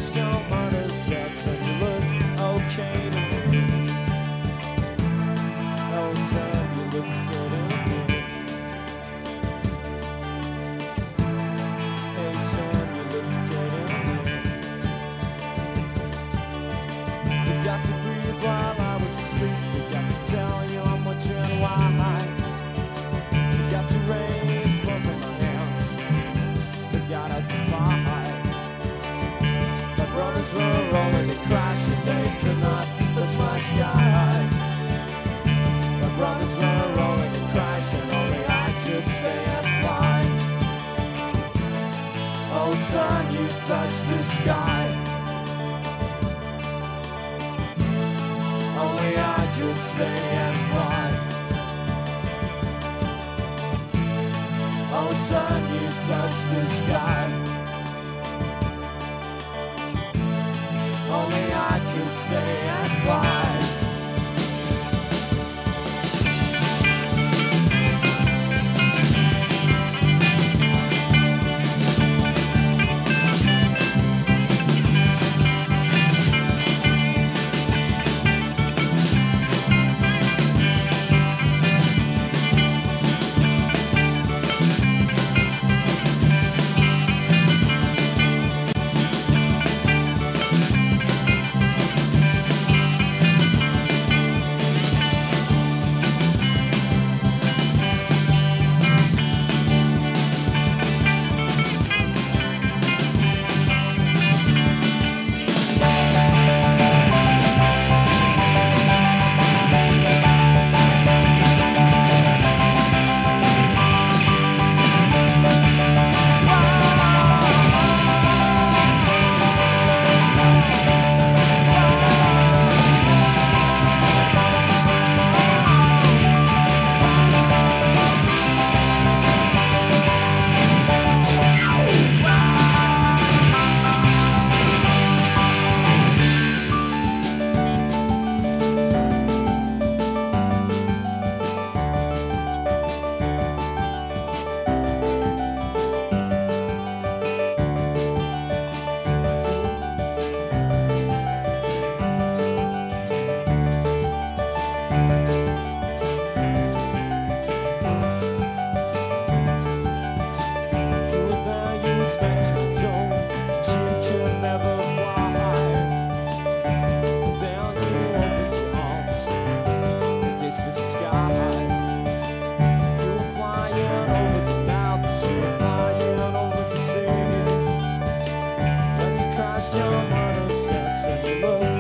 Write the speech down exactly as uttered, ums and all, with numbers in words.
crashed your motorsets and you look okay to me. Oh son, you look good to me. Hey son, you look good to me. Forgot to breathe while I was asleep. Forgot to tell you I'm wondering why. Forgot to raise both of my hands. Forgot how to fight. My brothers were rolling and crashing. They could not touch my sky. My brothers were rolling and crashing. Only I could stay and fly. Oh son, you touched the sky. Only I could stay and fly. Oh son, you touched the sky. Only I could stay and fly. Your motor sets and you look